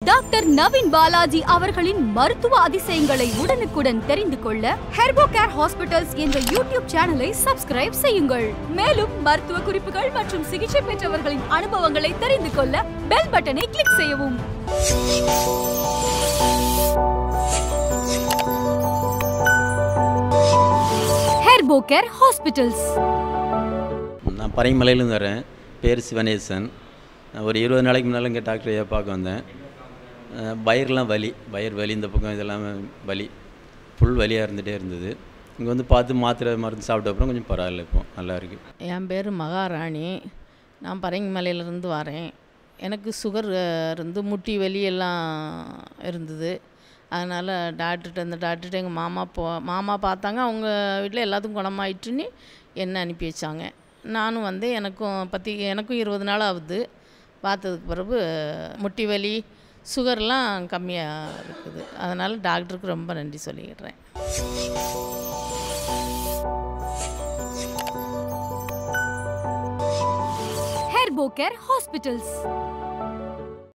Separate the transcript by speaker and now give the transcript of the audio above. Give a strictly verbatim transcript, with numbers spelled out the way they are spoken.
Speaker 1: Doctor Naveen Balaji அவர்களின் மருத்துவ அதிசயங்களை உடனுக்குடன் தெரிந்து கொள்ள ஹெர்போ கேர் ஹாஸ்பிட்டல்ஸ் என்ற யூடியூப் சேனலை சப்ஸ்கிரைப் செய்யுங்கள். மேலும் மருத்துவ குறிப்புகள் மற்றும் சிகிச்சை பெற்றவர்களின் அனுபவங்களை தெரிந்து கொள்ள பெல் பட்டனை கிளிக் செய்யவும். Herbo care hospitals.
Speaker 2: நான் பரங்கிமலையிலேருந்து வரேன். பேர் சிவனேசன். ஒரு இருபது நாளைக்கு முன்னால் இங்கே டாக்டர் ஐயா பார்க்க வந்தேன். வயிறுலாம் வலி, வயிறு வலி, இந்த பக்கம் இதெல்லாம் வலி, ஃபுல் வலியாக இருந்துகிட்டே இருந்தது. இங்கே வந்து பார்த்து மாத்திரை மருந்து சாப்பிட்ட அப்புறம் கொஞ்சம் பரவாயில்ல, இப்போ நல்லா இருக்குது.
Speaker 3: என் பேர் மகாராணி. நான் பரங்கிமலையிலேருந்து வரேன். எனக்கு சுகர் இருந்து முட்டி வலி எல்லாம் இருந்தது. அதனால் டாக்டர்கிட்ட இந்த டாக்டர்கிட்ட எங்கள் மாமா போ மாமா பார்த்தாங்க. அவங்க வீட்டில் எல்லாத்துக்கும் குணமாயிட்டுன்னு என்ன அனுப்பி வச்சாங்க. நானும் வந்து எனக்கும் பற்றி எனக்கும் இருபது நாள் ஆகுது. பார்த்ததுக்கு பிறகு முட்டி வலி சுகர்லாம் கம்மியாக இருக்குது. அதனால் டாக்டருக்கு ரொம்ப நன்றி சொல்லிக்கிறேன்.
Speaker 1: Herbo care hospitals.